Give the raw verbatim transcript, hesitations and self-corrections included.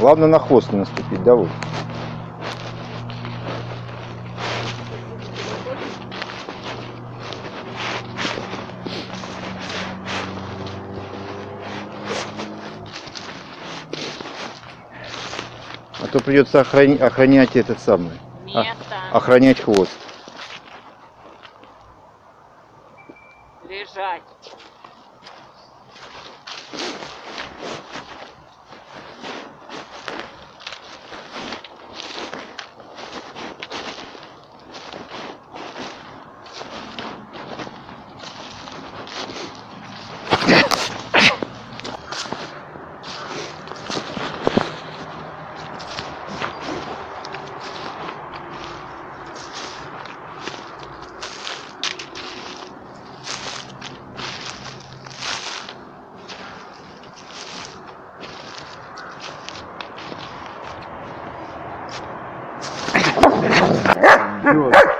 Главное на хвост не наступить, да, вот. А то придется охранять, охранять этот самый. Нет, а, охранять хвост. Лежать. Идет.